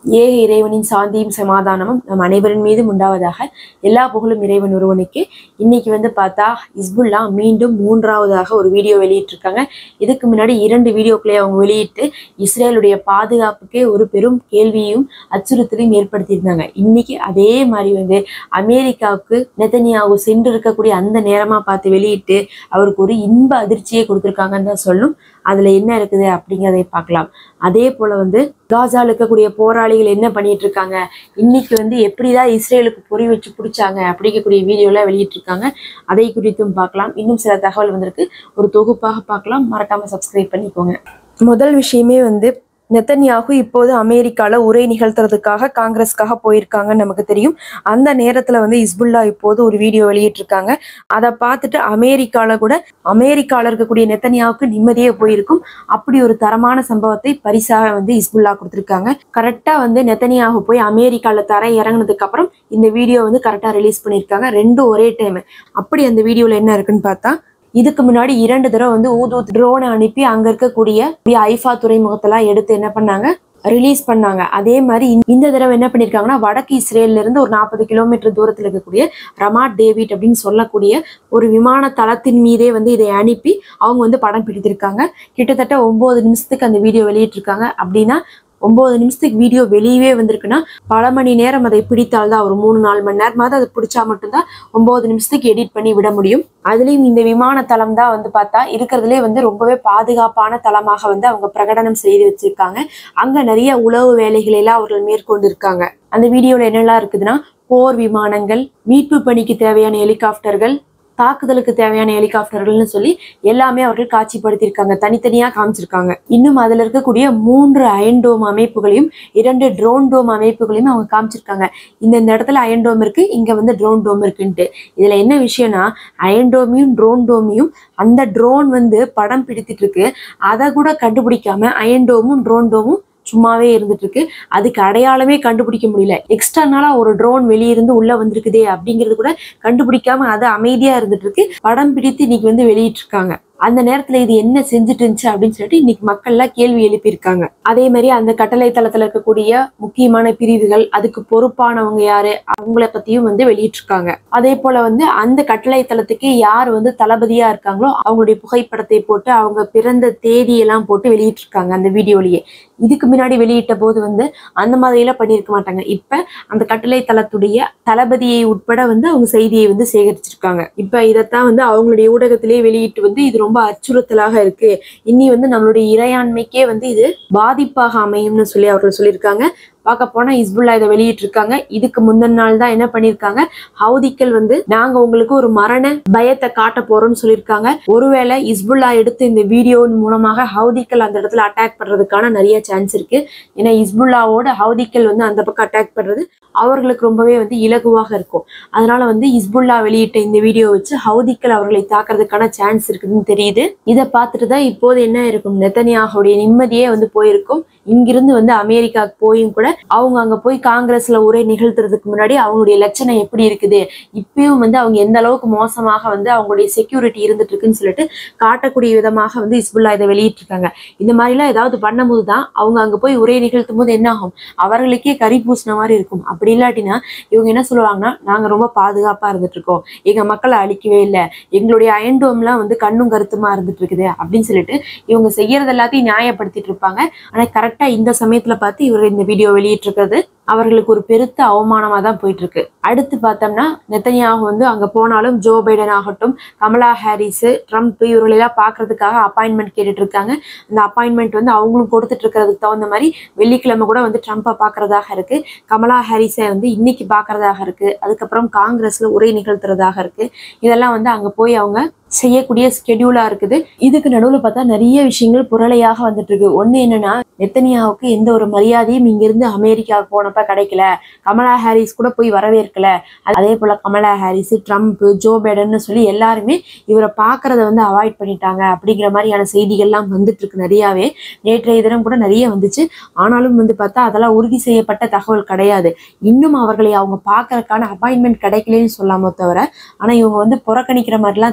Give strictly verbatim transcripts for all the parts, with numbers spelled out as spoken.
ஏக இறைவனின் சாந்தியும் சமாதானமும் நம் அனைவரின் மீதும் உண்டாவதாக. எல்லா புகழும் இறைவன் ஒருவனுக்கு. இன்னைக்கு வந்து பார்த்தா ஹிஸ்புல்லா மீண்டும் மூன்றாவதாக ஒரு வீடியோ வெளியிட்டிருக்காங்க. இதுக்கு முன்னாடி இரண்டு வீடியோக்களை அவங்க வெளியிட்டு இஸ்ரேலுடைய பாதுகாப்புக்கே ஒரு பெரும் கேள்வியும் அச்சுறுத்தலையும் ஏற்படுத்தியிருந்தாங்க. இன்னைக்கு அதே மாதிரி வந்து அமெரிக்காவுக்கு நெதன்யாகு சென்று இருக்கக்கூடிய அந்த நேரமா பார்த்து வெளியிட்டு அவருக்கு ஒரு இன்ப அதிர்ச்சியை கொடுத்துருக்காங்கன்னு தான் சொல்லும். அதுல என்ன இருக்குது அப்படிங்கிறதை பார்க்கலாம். அதே போல வந்து காசால இருக்கக்கூடிய போராளிகள் என்ன பண்ணிட்டு இருக்காங்க, இன்னைக்கு வந்து எப்படிதான் இஸ்ரேலுக்கு பொறி வச்சு பிடிச்சாங்க அப்படிங்கக்கூடிய வீடியோலாம் வெளியிட்டு இருக்காங்க. அதை குறித்தும் பார்க்கலாம். இன்னும் சில தகவல் வந்திருக்கு, ஒரு தொகுப்பாக பார்க்கலாம். மறக்காம சப்ஸ்கிரைப் பண்ணிக்கோங்க. முதல் விஷயமே வந்து நெதன்யாகு இப்போது அமெரிக்கால உரை நிகழ்த்துறதுக்காக காங்கிரஸ்க்காக போயிருக்காங்கன்னு நமக்கு தெரியும். அந்த நேரத்துல வந்து ஹிஸ்புல்லா இப்போது ஒரு வீடியோ வெளியிட்டிருக்காங்க. அதை பார்த்துட்டு அமெரிக்கால கூட அமெரிக்கால இருக்கக்கூடிய நெதன்யாவுக்கு நிம்மதியே போயிருக்கும். அப்படி ஒரு தரமான சம்பவத்தை பரிசாக வந்து ஹிஸ்புல்லா கொடுத்துருக்காங்க. கரெக்டா வந்து நெதன்யாகு போய் அமெரிக்கால தர இறங்கினதுக்கு அப்புறம் இந்த வீடியோ வந்து கரெக்டா ரிலீஸ் பண்ணியிருக்காங்க. ரெண்டும் ஒரே டைம். அப்படி அந்த வீடியோல என்ன இருக்குன்னு பார்த்தா, இதுக்கு முன்னாடி இரண்டு தடவை வந்து ஊது ட்ரோனை அனுப்பி அங்க இருக்கக்கூடிய ஐஃபா துறைமுகத்தெல்லாம் எடுத்து என்ன பண்ணாங்க, ரிலீஸ் பண்ணாங்க. அதே மாதிரி இந்த தடவை என்ன பண்ணிருக்காங்கன்னா, வடக்கு இஸ்ரேல்ல இருந்து ஒரு நாற்பது கிலோமீட்டர் தூரத்துல இருக்கக்கூடிய ரமாட் டேவிட் அப்படின்னு சொல்லக்கூடிய ஒரு விமான தளத்தின் மீதே வந்து இதை அனுப்பி அவங்க வந்து படம் பிடித்திருக்காங்க. கிட்டத்தட்ட ஒன்பது நிமிஷத்துக்கு அந்த வீடியோ வெளியிட்டிருக்காங்க. அப்படின்னா ஒன்பது நிமிஷத்துக்கு வீடியோ வெளியவே வந்திருக்குன்னா பல மணி நேரம் அதை பிடித்தால்தான், ஒரு மூணு நாலு மணி நேரமாவது அதை பிடிச்சா மட்டும்தான் ஒன்பது நிமிஷத்துக்கு எடிட் பண்ணி விட முடியும். அதுலயும் இந்த விமான தளம் தான் வந்து பார்த்தா இருக்கிறதுலே வந்து ரொம்பவே பாதுகாப்பான தளமாக வந்து அவங்க பிரகடனம் செய்து வச்சிருக்காங்க. அங்க நிறைய உளவு வேலைகளை எல்லாம் அவர்கள் மேற்கொண்டு இருக்காங்க. அந்த வீடியோல என்னெல்லாம் இருக்குதுன்னா, போர் விமானங்கள், மீட்பு பணிக்கு தேவையான ஹெலிகாப்டர்கள், தாக்குதலுக்கு தேவையான ஹெலிகாப்டர்கள்னு சொல்லி எல்லாமே அவர்கள் காட்சிப்படுத்தியிருக்காங்க, தனித்தனியா காமிச்சிருக்காங்க. இன்னும் அதுல இருக்கக்கூடிய மூன்று அயன் டோம் அமைப்புகளையும் இரண்டு ட்ரோன் டோம் அமைப்புகளையும் அவங்க காமிச்சிருக்காங்க. இந்த இந்த இடத்துல அயன் டோம் இருக்கு, இங்க வந்து ட்ரோன் டோம் இருக்குன்ட்டு. இதுல என்ன விஷயம்னா, அயன் டோமையும் ட்ரோன் டோமையும் அந்த ட்ரோன் வந்து படம் பிடித்துட்டு இருக்கு. அதை கூட கண்டுபிடிக்காம அயன் டோமும் ட்ரோன் டோமும் சும்மாவே இருந்துட்டு இருக்கு. அதுக்கு அடையாளமே கண்டுபிடிக்க முடியல. எக்ஸ்டர்னலா ஒரு ட்ரோன் வெளியிருந்து உள்ள வந்திருக்குதே அப்படிங்கிறது கூட கண்டுபிடிக்காம அது அமைதியா இருந்துட்டு இருக்கு. படம் பிடித்து இன்னைக்கு வந்து வெளியிட்டு இருக்காங்க. அந்த நேரத்துல இது என்ன செஞ்சுட்டு இருந்துச்சு அப்படின்னு சொல்லிட்டு இன்னைக்கு மக்கள் எல்லாம் கேள்வி எழுப்பியிருக்காங்க. அதே மாதிரி அந்த கட்டளை தளத்துல இருக்கக்கூடிய முக்கியமான பிரிவுகள், அதுக்கு பொறுப்பானவங்க யாரு, அவங்கள பத்தியும் வந்து வெளியிட்டிருக்காங்க. அதே போல வந்து அந்த கட்டளை தளத்துக்கு யார் வந்து தளபதியா இருக்காங்களோ அவங்களுடைய புகைப்படத்தை போட்டு அவங்க பிறந்த தேதியெல்லாம் போட்டு வெளியிட்டிருக்காங்க அந்த வீடியோலயே. இதுக்கு முன்னாடி வெளியிட்ட போது வந்து அந்த மாதிரி எல்லாம் பண்ணியிருக்க மாட்டாங்க. இப்ப அந்த கட்டளை தளத்துடைய தளபதியை உட்பட வந்து அவங்க செய்தியை வந்து சேகரிச்சிருக்காங்க. இப்ப இதைத்தான் வந்து அவங்களுடைய ஊடகத்திலேயே வெளியிட்டு வந்து இது ரொம்ப அச்சுறுத்தலாக இருக்கு, இனி வந்து நம்மளுடைய இறையாண்மைக்கே வந்து இது பாதிப்பாக அமையும்னு சொல்லி அவர்கள் சொல்லியிருக்காங்க. பார்க்க போனா ஹிஸ்புல்லா இதை வெளியிட்டு இருக்காங்க. இதுக்கு முந்தின நாள் தான் என்ன பண்ணிருக்காங்க, ஹவுதிக்கள் வந்து நாங்க உங்களுக்கு ஒரு மரண பயத்தை காட்ட போறோம்னு சொல்லியிருக்காங்க. ஒருவேளை ஹிஸ்புல்லா எடுத்து இந்த வீடியோவின் மூலமாக ஹவுதிக்கள் அந்த இடத்துல அட்டாக் பண்றதுக்கான நிறைய சான்ஸ் இருக்கு. ஏன்னா ஹிஸ்புல்லாவோட ஹவுதிக்கள் வந்து அந்த பக்கம் அட்டாக் பண்றது அவர்களுக்கு ரொம்பவே வந்து இலகுவாக இருக்கும். அதனால வந்து ஹிஸ்புல்லா வெளியிட்ட இந்த வீடியோ வச்சு ஹவுதிக்கள் அவர்களை தாக்குறதுக்கான சான்ஸ் இருக்குதுன்னு தெரியுது. இதை பார்த்துட்டு தான் இப்போது என்ன இருக்கும், நெதன்யாகுடைய நிம்மதியே வந்து போயிருக்கும். இங்கிருந்து வந்து அமெரிக்காவுக்கு போயும் கூட அவங்க அங்க போய் காங்கிரஸ்ல உரை நிகழ்த்துறதுக்கு முன்னாடி அவங்களுடைய லட்சணம் எப்படி இருக்குது, இப்பயும் வந்து அவங்க எந்த அளவுக்கு மோசமாக வந்து அவங்களுடைய செக்யூரிட்டி இருந்துட்டு இருக்குன்னு சொல்லிட்டு காட்டக்கூடிய விதமாக வந்து ஹிஸ்புல்லா இதை வெளியிட்டு இருக்காங்க. இந்த மாதிரி எல்லாம் ஏதாவது பண்ணும்போது தான் அவங்க அங்க போய் உரை நிகழ்த்தும் போது என்ன ஆகும், அவர்களுக்கே கறி பூசின மாதிரி இருக்கும். அப்படி இல்லாட்டினா இவங்க என்ன சொல்லுவாங்கன்னா, நாங்க ரொம்ப பாதுகாப்பா இருந்துட்டு இருக்கோம், எங்க மக்களை அழிக்கவே இல்லை, எங்களுடைய அயன் டோம்லாம் வந்து கண்ணும் கருத்துமா இருந்துட்டு இருக்குது அப்படின்னு சொல்லிட்டு இவங்க செய்யறது எல்லாத்தையும் நியாயப்படுத்திட்டு இருப்பாங்க. ஆனா கரெக்டா இந்த சமயத்துல பார்த்து இவர் இந்த வீடியோ வெளியிட்டு இருக்கிறது அவர்களுக்கு ஒரு பெருத்த அவமானமா தான் போயிட்டு இருக்கு. அடுத்து பார்த்தோம்னா, நெதன்யாகு வந்து அங்க போனாலும் ஜோ பைடன் ஆகட்டும், கமலா ஹாரிஸ், ட்ரம்ப் இவர்களெல்லாம் பாக்குறதுக்காக அப்பாயின்மெண்ட் கேட்டுட்டு இருக்காங்க. அந்த அப்பாயின்மெண்ட் வந்து அவங்களும் கொடுத்துட்டு இருக்கிறதுக்கு தகுந்த மாதிரி வெள்ளிக்கிழமை கூட வந்து ட்ரம்ப்பை பாக்குறதாக இருக்கு, கமலா ஹாரிஸை வந்து இன்னைக்கு பாக்குறதாக இருக்கு, அதுக்கப்புறம் காங்கிரஸ்ல உரை நிகழ்த்துறதாக இருக்கு. இதெல்லாம் வந்து அங்க போய் அவங்க செய்யக்கூடிய ஸ்கெடியூலா இருக்குது. இதுக்கு நடுவில் பார்த்தா நிறைய விஷயங்கள் புரளையாக வந்துட்டு இருக்கு. ஒண்ணு என்னன்னா, நெதன்யாவுக்கு எந்த ஒரு மரியாதையும் இங்கிருந்து அமெரிக்காவுக்கு போனப்ப கிடைக்கல, கமலா ஹாரிஸ் கூட போய் வரவேற்கல. அதே போல Kamala Harris, Trump, Joe Biden சொல்லி எல்லாருமே இவரை பாக்குறத வந்து அவாய்ட் பண்ணிட்டாங்க அப்படிங்கிற மாதிரியான செய்திகள்லாம் வந்துட்டு இருக்கு நிறையாவே. நேற்றைய தினம் கூட நிறைய வந்துச்சு. ஆனாலும் வந்து பார்த்தா அதெல்லாம் உறுதி செய்யப்பட்ட தகவல் கிடையாது. இன்னும் அவர்களை அவங்க பாக்குறதுக்கான அப்பாயின்மெண்ட் கிடைக்கலன்னு சொல்லாம தவிர, ஆனா இவங்க வந்து புறக்கணிக்கிற மாதிரிலாம் தெரியல.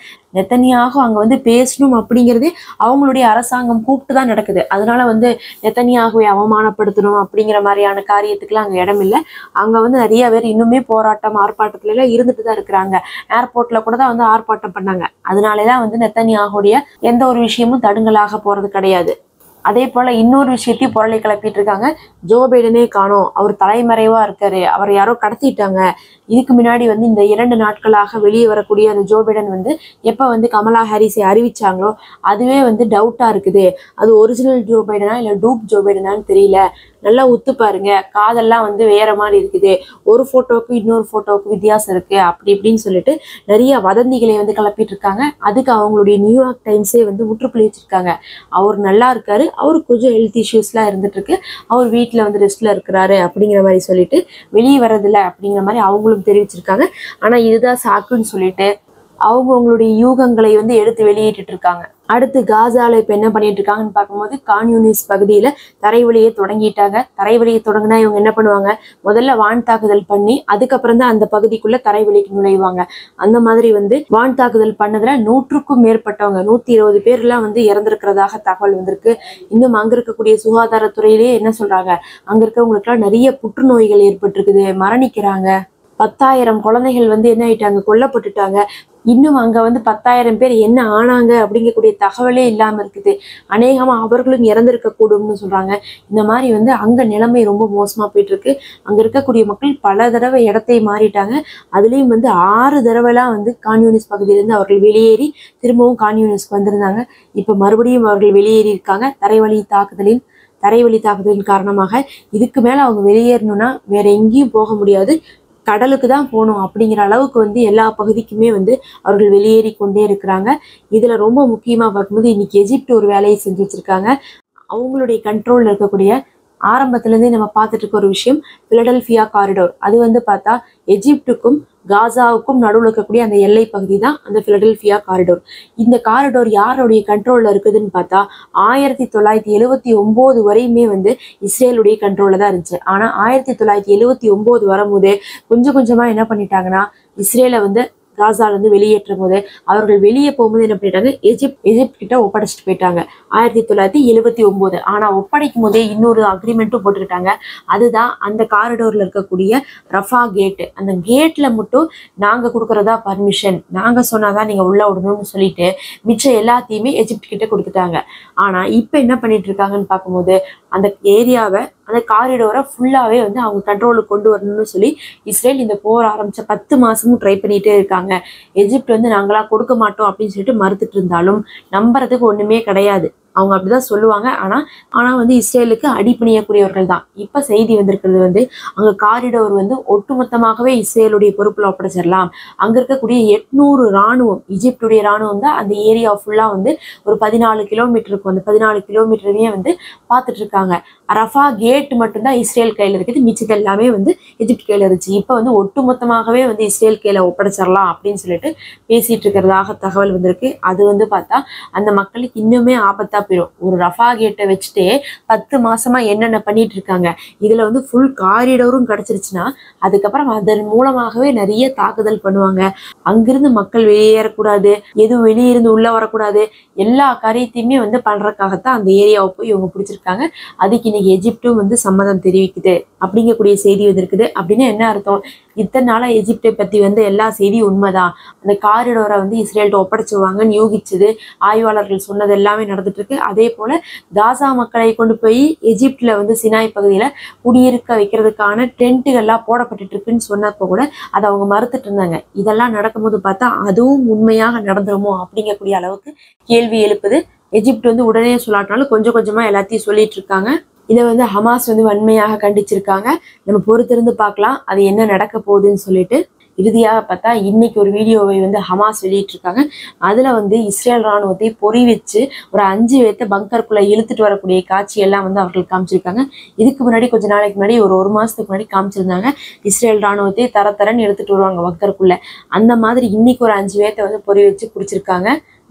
நெத்தனியாகு அங்க வந்து பேசணும் அப்படிங்கிறது அவங்களுடைய அரசாங்கம் கூப்பிட்டு தான் நடக்குது. அதனால வந்து நெத்தனியாகுவை அவமானப்படுத்தணும் அப்படிங்கிற மாதிரியான காரியத்துக்குலாம் அங்க இடம் இல்லை. அங்க வந்து நிறைய பேர் இன்னுமே போராட்டம் ஆர்ப்பாட்டத்துல எல்லாம் இருந்துட்டு தான் இருக்கிறாங்க. ஏர்போர்ட்ல கூட தான் வந்து ஆர்ப்பாட்டம் பண்ணாங்க. அதனாலதான் வந்து நெத்தனியாகுடைய எந்த ஒரு விஷயமும் தடுங்கலாக போறது கிடையாது. அதே போல இன்னொரு விஷயத்தையும் புரளை கிளப்பிட்டு இருக்காங்க. ஜோ பைடனே காணோம், அவர் தலைமறைவா இருக்காரு, அவர் யாரோ கடத்திட்டாங்க. இதுக்கு முன்னாடி வந்து இந்த இரண்டு நாட்களாக வெளியே வரக்கூடிய அந்த ஜோ பைடன் வந்து எப்ப வந்து கமலா ஹாரிஸை அறிவிச்சாங்களோ அதுவே வந்து டவுட்டா இருக்குது. அது ஒரிஜினல் ஜோ பைடனா இல்ல டூப் ஜோ பைடனான்னு தெரியல. நல்லா உத்து பாருங்க, காதெல்லாம் வந்து வேற மாதிரி இருக்குது, ஒரு போட்டோவுக்கு இன்னொரு போட்டோவுக்கு வித்தியாசம் இருக்கு, அப்படி இப்படின்னு சொல்லிட்டு நிறைய வதந்திகளை வந்து கிளப்பிட்டு இருக்காங்க. அதுக்கு அவங்களுடைய நியூயார்க் டைம்ஸே வந்து முற்றுப்புள்ளி வச்சிருக்காங்க. அவர் நல்லா இருக்காரு, அவருக்கு கொஞ்சம் ஹெல்த் இஷ்யூஸ்லாம் இருந்துட்டு இருக்கு, அவர் வீட்டில் வந்து ரெஸ்ட்ல இருக்கிறாரு அப்படிங்கிற மாதிரி சொல்லிட்டு வெளியே வர்றதில்ல அப்படிங்கிற மாதிரி அவங்களும் தெரிவிச்சிருக்காங்க. ஆனா இதுதான் சாக்குன்னு சொல்லிட்டு அவங்க அவங்களுடைய யூகங்களை வந்து எடுத்து வெளியிட்டு இருக்காங்க. அடுத்து காசால இப்ப என்ன பண்ணிட்டு இருக்காங்கன்னு பார்க்கும்போது கான்யூனிஸ் பகுதியில தரைவழியை தொடங்கிட்டாங்க. தரைவழியை தொடங்கினா இவங்க என்ன பண்ணுவாங்க, முதல்ல வான் தாக்குதல் பண்ணி அதுக்கப்புறம் தான் அந்த பகுதிக்குள்ள தரைவழிக்கு நுழைவாங்க. அந்த மாதிரி வந்து வான் தாக்குதல் பண்ணதுல நூற்றுக்கும் மேற்பட்டவங்க நூத்தி இருபது பேர் எல்லாம் வந்து இறந்திருக்கிறதாக தகவல் வந்திருக்கு. இன்னும் அங்க இருக்கக்கூடிய சுகாதாரத்துறையிலேயே என்ன சொல்றாங்க, அங்க இருக்கவங்களுக்கு எல்லாம் நிறைய புற்றுநோய்கள் ஏற்பட்டிருக்குது, மரணிக்கிறாங்க. பத்தாயிரம் குழந்தைகள் வந்து என்ன ஆயிட்டாங்க, கொல்லப்பட்டுட்டாங்க. இன்னும் அங்க வந்து பத்தாயிரம் பேர் என்ன ஆனாங்க அப்படிங்கக்கூடிய தகவலே இல்லாம இருக்குது. அநேகமா அவர்களும் இறந்திருக்க கூடும்னு சொல்றாங்க. இந்த மாதிரி வந்து அங்க நிலைமை ரொம்ப மோசமா போயிட்டு இருக்கு. அங்க இருக்கக்கூடிய மக்கள் பல தடவை இடத்தை மாறிட்டாங்க. அதுலயும் வந்து ஆறு தடவைலாம் வந்து கான்யூனிஸ்ட் பகுதியிலிருந்து அவர்கள் வெளியேறி திரும்பவும் கான்யூனிஸ்ட்க்கு வந்திருந்தாங்க. இப்ப மறுபடியும் அவர்கள் வெளியேறி இருக்காங்க. தரைவழி தாக்குதலின் தரைவழி தாக்குதலின் காரணமாக இதுக்கு மேல அவங்க வெளியேறணும்னா வேற எங்கேயும் போக முடியாது, கடலுக்கு தான் போகணும் அப்படிங்கிற அளவுக்கு வந்து எல்லா பகுதிக்குமே வந்து அவர்கள் வெளியேறி கொண்டே இருக்கிறாங்க. இதுல ரொம்ப முக்கியமா பார்க்கும்போது இன்னைக்கு எஜிப்ட் ஒரு வேலையை செஞ்சு வச்சிருக்காங்க. அவங்களுடைய கண்ட்ரோல்ல இருக்கக்கூடிய ஆரம்பத்துல இருந்தே நம்ம பார்த்துட்டு இருக்க ஒரு விஷயம் பிலடெல்பியா காரிடோர். அது வந்து பார்த்தா எஜிப்டுக்கும் காசாவுக்கும் நடுவில் இருக்கக்கூடிய அந்த எல்லை பகுதி தான் அந்த பிலடெல்பியா காரிடோர். இந்த காரிடோர் யாருடைய கண்ட்ரோல்ல இருக்குதுன்னு பார்த்தா ஆயிரத்தி தொள்ளாயிரத்தி எழுவத்தி ஒன்பது வரையுமே வந்து இஸ்ரேலுடைய கண்ட்ரோல்ல தான் இருந்துச்சு. ஆனா ஆயிரத்தி தொள்ளாயிரத்தி எழுவத்தி ஒன்பது வரும்போது கொஞ்சம் கொஞ்சமா என்ன பண்ணிட்டாங்கன்னா இஸ்ரேலை வந்து காசால இருந்து வெளியேற்றும் போது அவர்கள் வெளியே போகும்போது என்ன பண்ணிட்டாங்க, எஜிப்ட் எஜிப்ட் கிட்ட ஒப்படைச்சிட்டு போயிட்டாங்க ஆயிரத்தி தொள்ளாயிரத்தி எழுவத்தி ஒன்பது. ஆனா ஒப்படைக்கும் போதே இன்னொரு அக்ரிமெண்ட்டும் போட்டுக்கிட்டாங்க. அதுதான் அந்த காரிடோர்ல இருக்கக்கூடிய ரஃபா கேட்டு. அந்த கேட்ல மட்டும் நாங்க கொடுக்கறதா பர்மிஷன், நாங்க சொன்னாதான் நீங்க உள்ள விடணும்னு சொல்லிட்டு மிச்சம் எல்லாத்தையுமே எஜிப்ட் கிட்ட கொடுத்துட்டாங்க. ஆனா இப்ப என்ன பண்ணிட்டு இருக்காங்கன்னு பார்க்கும்போது அந்த ஏரியாவை அந்த காரிடோரை ஃபுல்லாவே வந்து அவங்க கண்ட்ரோலுக்கு கொண்டு வரணும்னு சொல்லி இஸ்ரேல் இந்த போர் ஆரம்பிச்ச பத்து மாசமும் ட்ரை பண்ணிட்டே இருக்காங்க. எஜிப்ட் வந்து நாங்களா கொடுக்க மாட்டோம் அப்படின்னு சொல்லிட்டு மறுத்துட்டு இருந்தாலும் நம்புறதுக்கு ஒண்ணுமே கிடையாது. அவங்க அப்படிதான் சொல்லுவாங்க. ஆனா ஆனா வந்து இஸ்ரேலுக்கு அடிப்பணியக்கூடியவர்கள் தான். இப்ப செய்தி வந்திருக்கிறது வந்து அங்க காரிடோர் வந்து ஒட்டுமொத்தமாகவே இஸ்ரேலுடைய பொறுப்புல ஒப்படைச்சிடலாம். அங்க இருக்கக்கூடிய எட்நூறு ராணுவம், எஜிப்டுடைய ராணுவம் தான் அந்த ஏரியா ஃபுல்லா வந்து ஒரு பதினாலு கிலோமீட்டர் இருக்கும். அந்த பதினாலு கிலோமீட்டருமே வந்து பார்த்துட்டு இருக்காங்க. ரஃபா கேட் மட்டும்தான் இஸ்ரேல் கையில இருக்குது, மிச்சது எல்லாமே வந்து எஜிப்ட் கையில இருந்துச்சு. இப்ப வந்து ஒட்டுமொத்தமாகவே வந்து இஸ்ரேல் கையில ஒப்படைச்சிடலாம் அப்படின்னு சொல்லிட்டு பேசிட்டு இருக்கிறதாக தகவல் வந்திருக்கு. அது வந்து பார்த்தா அந்த மக்களுக்கு இன்னுமே ஆபத்தா போயிடும். ஒரு ரஃபா கேட்டை வச்சுட்டே பத்து மாசமா என்னென்ன பண்ணிட்டு இருக்காங்க. இதுல வந்து ஃபுல் காரிடோரும் கிடைச்சிருச்சுன்னா அதுக்கப்புறம் அதன் மூலமாகவே நிறைய தாக்குதல் பண்ணுவாங்க. அங்கிருந்து மக்கள் வெளியேறக்கூடாது, எதுவும் வெளியிருந்து உள்ள வரக்கூடாது, எல்லா காரியத்தையுமே வந்து பண்றதுக்காகத்தான் அந்த ஏரியாவை போய் இவங்க பிடிச்சிருக்காங்க. அதுக்கு இன்னைக்கு எஜிப்டும் வந்து சம்மதம் தெரிவிக்குது அப்படிங்கக்கூடிய செய்தி வந்திருக்குது. அப்படின்னு என்ன அர்த்தம், இத்தனை நாளா எஜிப்டை பத்தி வந்து எல்லா செய்தியும் உண்மைதான், அந்த காரிடோரை வந்து இஸ்ரேல்கிட்ட ஒப்படைச்சுவாங்கன்னு யூகிச்சது ஆய்வாளர்கள் சொன்னது எல்லாமே நடந்துட்டு இருக்கு. அதே போல காசா மக்களை கொண்டு போய் எஜிப்ட்ல வந்து சினாய் பகுதியில குடியிருக்க வைக்கிறதுக்கான டென்ட்டுகள்லாம் போடப்பட்டு இருக்குன்னு சொன்னப்போ கூட அதை அவங்க மறுத்துட்டு இருந்தாங்க. இதெல்லாம் நடக்கும்போது பார்த்தா அதுவும் உண்மையாக நடந்துருமோ அப்படிங்கக்கூடிய அளவுக்கு கேள்வி எழுப்புது. எஜிப்ட் வந்து உடனே சொல்லாட்டினாலும் கொஞ்சம் கொஞ்சமா எல்லாத்தையும் சொல்லிட்டு இருக்காங்க. இதை வந்து ஹமாஸ் வந்து வன்மையாக கண்டிச்சிருக்காங்க. நம்ம பொறுத்திருந்து பார்க்கலாம் அது என்ன நடக்க போகுதுன்னு சொல்லிட்டு. இறுதியாக பார்த்தா இன்னைக்கு ஒரு வீடியோவை வந்து ஹமாஸ் வெளியிட்டு இருக்காங்க. அதுல வந்து இஸ்ரேல் ராணுவத்தை பொறி வச்சு ஒரு அஞ்சு பேர்த்த பங்கருக்குள்ள இழுத்துட்டு வரக்கூடிய காட்சி எல்லாம் வந்து அவர்கள் காமிச்சிருக்காங்க. இதுக்கு முன்னாடி கொஞ்ச நாளைக்கு முன்னாடி ஒரு ஒரு மாசத்துக்கு முன்னாடி காமிச்சிருந்தாங்க இஸ்ரேல் ராணுவத்தை தர தரன்னு எடுத்துட்டு வருவாங்க பங்கருக்குள்ள. அந்த மாதிரி இன்னைக்கு ஒரு அஞ்சு பேர்த்த வந்து பொறி வச்சு பிடிச்சிருக்காங்க.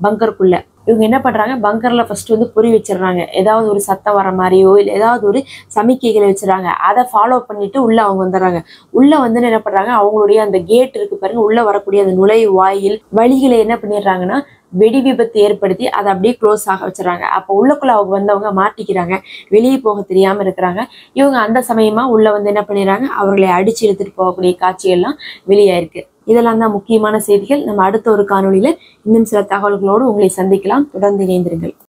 பங்கருக்குள்ள. இவங்க என்ன பண்றாங்க, பங்கர்ல ஃபர்ஸ்ட் வந்து பொறி வச்சிடறாங்க. ஏதாவது ஒரு சத்தம் வர மாதிரியோ இல்லை ஏதாவது ஒரு சமிக்கைகளை வச்சிடறாங்க. அதை ஃபாலோ பண்ணிட்டு உள்ள அவங்க வந்துடுறாங்க. உள்ள வந்து என்ன பண்றாங்க, அவங்களுடைய அந்த கேட் இருக்கு பாருங்க, உள்ள வரக்கூடிய அந்த நுழைவு வாயில் வழிகளை என்ன பண்ணிடுறாங்கன்னா வெடி விபத்து ஏற்படுத்தி அதை அப்படியே க்ளோஸ் ஆக வச்சிடறாங்க. அப்போ உள்ளக்குள்ள அவங்க வந்தவங்க மாட்டிக்கிறாங்க, வெளியே போக தெரியாம இருக்கிறாங்க. இவங்க அந்த சமயமா உள்ள வந்து என்ன பண்ணிடுறாங்க, அவர்களை அடிச்சு இழுத்துட்டு போகக்கூடிய காட்சிகள்லாம் வெளியாயிருக்கு. இதெல்லாம் தான் முக்கியமான செய்திகள். நம்ம அடுத்த ஒரு காணொளியில இன்னும் சில தகவல்களோடு உங்களை சந்திக்கலாம். தொடர்ந்து இணைந்திருங்கள்.